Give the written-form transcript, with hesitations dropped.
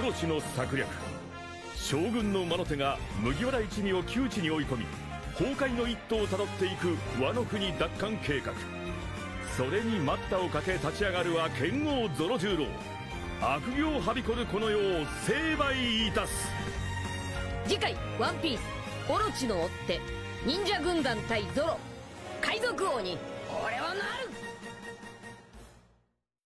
ロチの策略。将軍の魔の手が麦わら一味を窮地に追い込み、崩壊の一途をたどっていくワノ国奪還計画。それに待ったをかけ立ち上がるは剣王ゾロ十郎。悪行はびこるこの世を成敗いたす。 次回「ワンピースオロチの追っ手忍者軍団対ゾロ海賊王に俺はなる。